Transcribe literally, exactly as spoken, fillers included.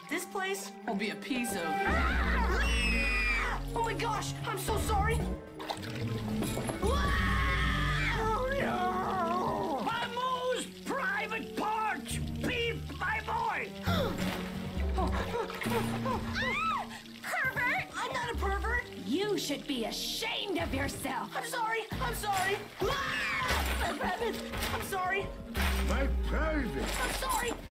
This place will be a piece of... Oh my gosh, I'm so sorry. Oh no! My most private parts! Beep, my boy! Pervert! I'm not a pervert! You should be ashamed of yourself. I'm sorry, I'm sorry! My rabbit! I'm sorry! My private! I'm sorry!